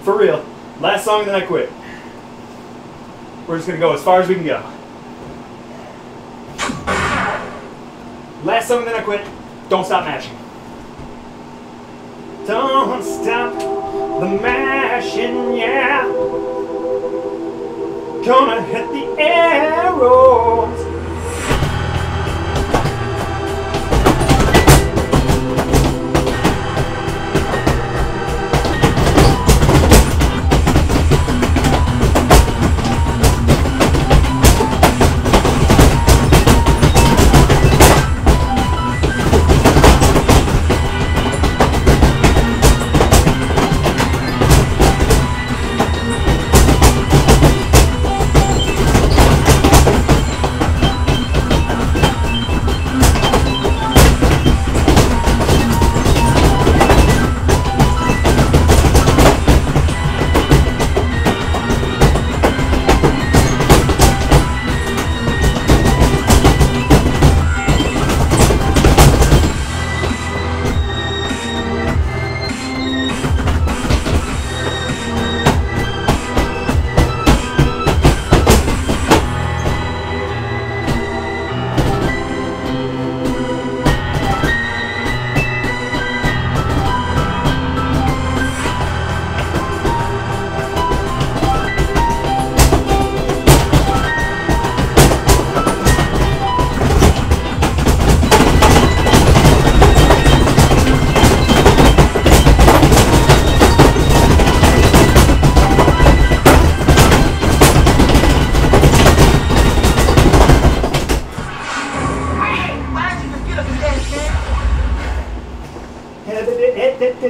For real. Last song, then I quit. We're just gonna go as far as we can go. Last song, then I quit. Don't stop mashing. Don't stop the mashing, yeah. Gonna hit the arrows.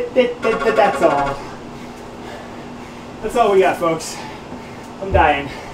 That's all we got, folks. I'm dying.